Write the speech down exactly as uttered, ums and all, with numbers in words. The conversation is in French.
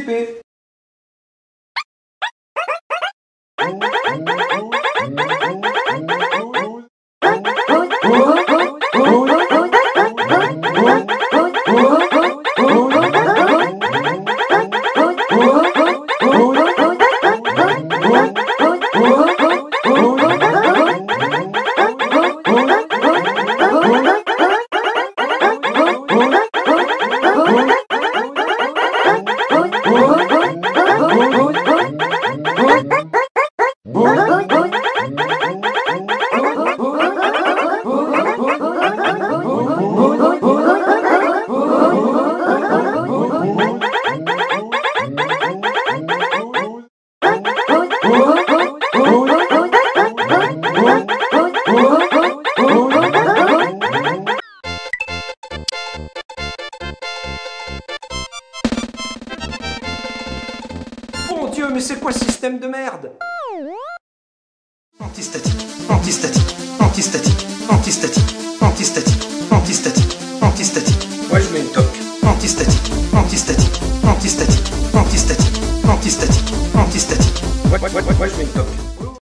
pépé. Bon Dieu, mais c'est quoi ce système de merde? Antistatique, antistatique, antistatique, antistatique, antistatique, antistatique, antistatique. Moi je mets une toque. Antistatique, antistatique, antistatique, antistatique, antistatique, antistatique. Moi, moi, moi, moi je mets une toque.